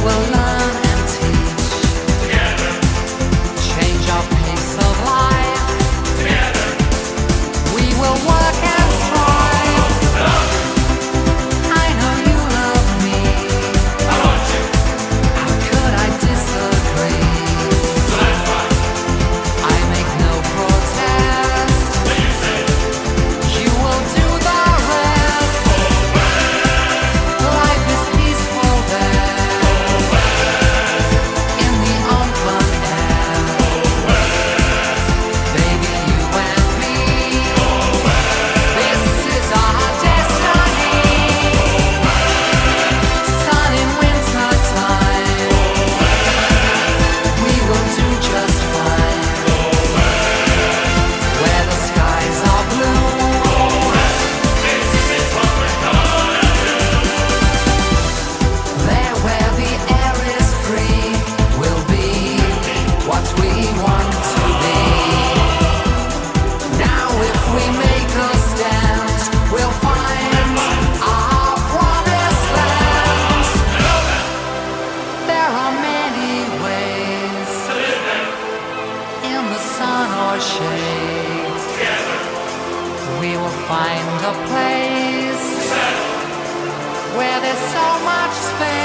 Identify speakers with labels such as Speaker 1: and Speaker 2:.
Speaker 1: will learn and teach.
Speaker 2: Together.
Speaker 1: Change our pace of life.
Speaker 2: Together.
Speaker 1: We will work and strive. I know you love me.
Speaker 2: I want you.
Speaker 1: How could I disagree?
Speaker 2: So that's why.
Speaker 1: I make no protest.
Speaker 2: When you say,
Speaker 1: You will do the rest. Life is peaceful there. In the open air. Baby, you and me. This is our destiny. Sun in winter time. We will do just fine. Where the skies are blue.
Speaker 2: this is what we're gonna do.
Speaker 1: There where the air is free, we'll be what we want to be. Now if we make a stand, we'll find our promised land. There are many ways, in the sun or shade. We will find a place where there's so much space.